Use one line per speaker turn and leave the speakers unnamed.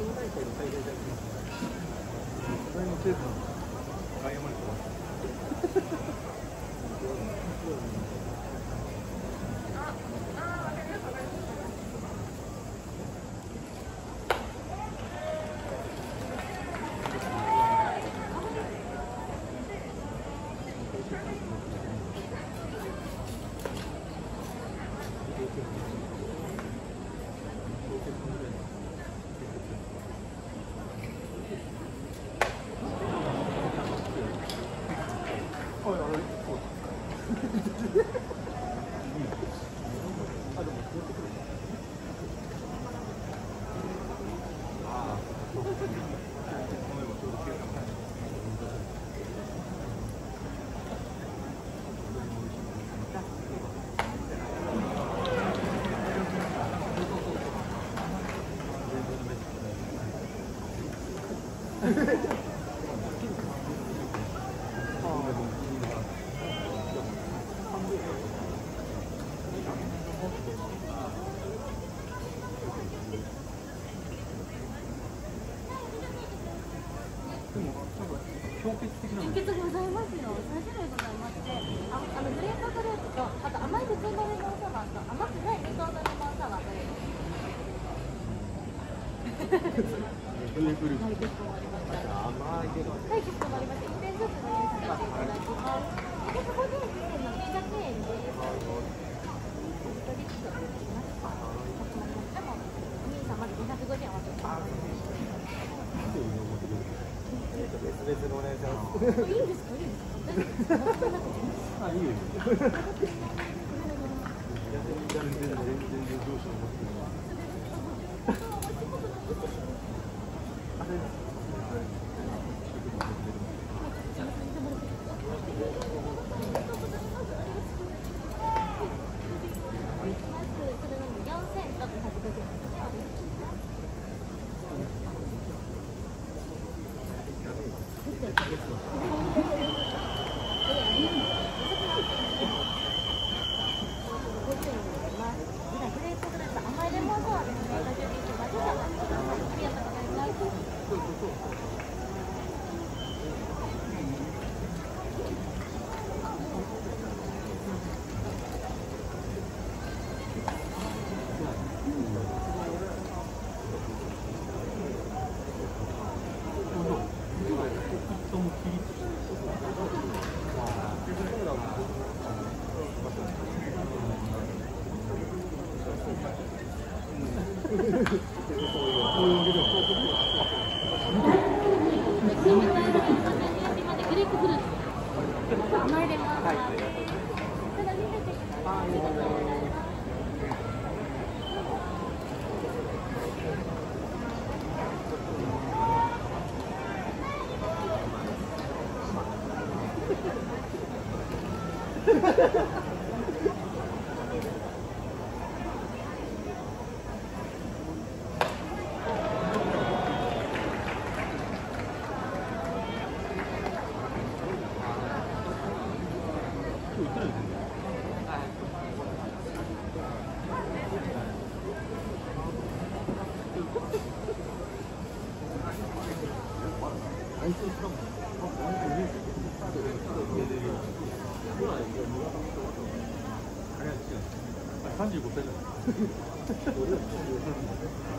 氷結ございますよ。3種類ございまして、グレープフルーツと、あと甘い普通のレモンサワーと、甘くない無糖のレモンサワーという。
グレープフルーツ。
はい、かしこまりました。
甘いけど。
はい、かしこまりました。1点ずつご用意させていただきます。250円の900円です。一人ずつお願いします。かしこまりました。お兄さんまず550円お渡しします。
別々のお願いします。
いいんですか、いいんですか。
あ、いいよ。全然どうしようも35歳じゃない。